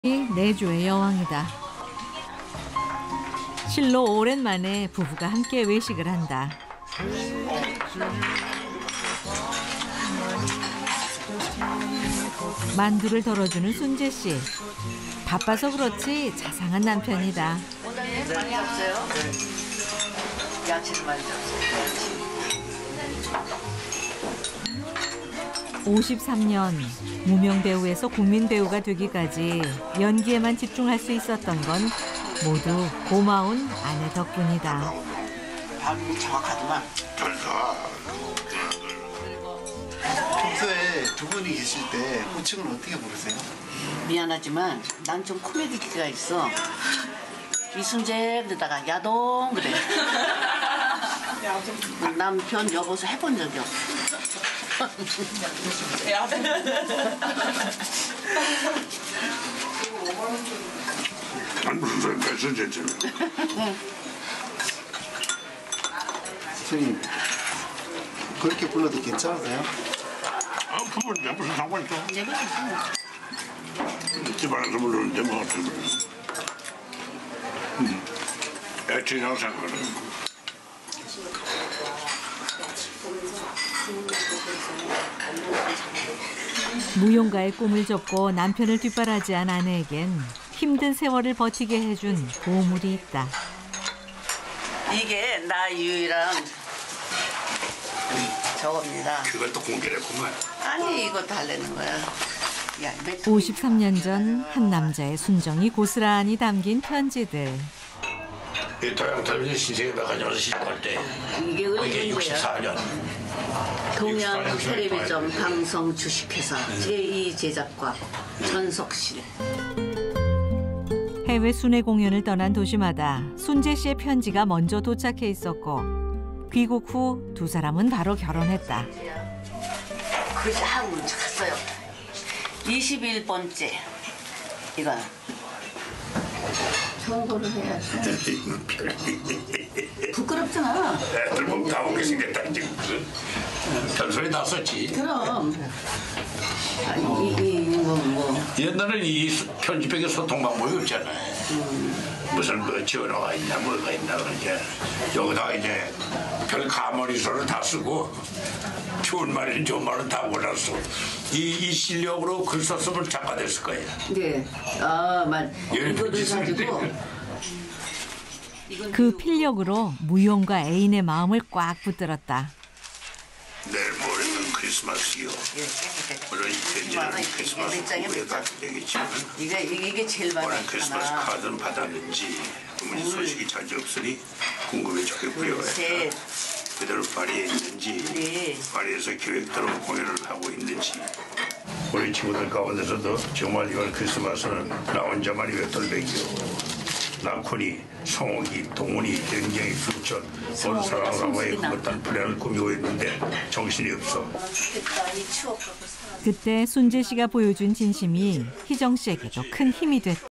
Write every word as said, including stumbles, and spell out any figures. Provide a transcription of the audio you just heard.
내조의 여왕이다. 실로 오랜만에 부부가 함께 외식을 한다. 만두를 덜어주는 순재 씨. 바빠서 그렇지 자상한 남편이다. 오늘 많이 없어요? 네. 야채를 많이 잡았어요. 오십삼 년 무명 배우에서 국민 배우가 되기까지 연기에만 집중할 수 있었던 건 모두 고마운 아내 덕분이다. 발음이 정확하더만. 평소에 두 분이 계실 때 호칭을 어떻게 부르세요? 미안하지만 난 좀 코미디기가 있어. 이순재 그러다가 야동 그래. 남편 여보서 해본 적이 없어. 안 무슨 소리 벌써 됐잖아. 선생님, 그렇게 불러도 괜찮으세요? 아, 부모님 무슨 상관 있어? 얘기가 있어. 집안에서 부르는데 뭐 어떻게 불러? 음, 애칭이랑 상관은. 무용가의 꿈을 접고 남편을 뒷바라지한 아내에겐 힘든 세월을 버티게 해준 보물이 있다. 이게 나 유일한 저겁니다. 그걸 또 공개를 했구만. 아니 이거 달래는 거야. 야, 오십삼 년 전 한 남자의 순정이 고스란히 담긴 편지들. 이 동양 텔레비전 신세계 백화점에서 시작할 때 이게 이게 육십사 년. 동양 텔레비전 방송 주식회사 제이 제작과 전석실. 해외 순회 공연을 떠난 도시마다 순재 씨의 편지가 먼저 도착해 있었고 귀국 후 두 사람은 바로 결혼했다. 그지 하고 갔어요. 이십일 번째 이거 청구를 해야지. 부끄럽잖아. 애들 보면 다 웃게 생겼다 지금. 별소리 다 썼지. 그럼 아니 이거 뭐 옛날에는 이 편집백의 소통 방법이 없잖아. 무슨 뭐 전화가 있나 뭐가 있나 그러지. 여기다가 이제 별 가머리소를 다 쓰고 좋은 말이든 좋은 말은 다 몰랐어. 이, 이 실력으로 글 썼으면 작가 됐을 거야. 네. 아, 맞. 예, 이거를 짓을 가지고 그 필력으로 무용가 애인의 마음을 꽉 붙들었다. 내일 모레는 크리스마스요. 물론 이 편지는 크리스마스 후에 가게 되겠지만 이게 이게 제일 많이 올해 크리스마스 하나. 카드는 받았는지 어머니 소식이 자주 없으니 궁금해 죽겠고요. 셋. 그대로 파리에 있는지 네. 파리에서 계획대로 공연을 하고 있는지 우리 친구들 가운데서도 정말 이번 크리스마스는 나 혼자만이 맷돌백이요. 남콘이, 성욱이, 동훈이, 굉장히 수천 어느 사람과의 그것단 플랜을 꾸미고 있는데 정신이 없어. 그때 순재 씨가 보여준 진심이 희정 씨에게도 큰 힘이 됐다.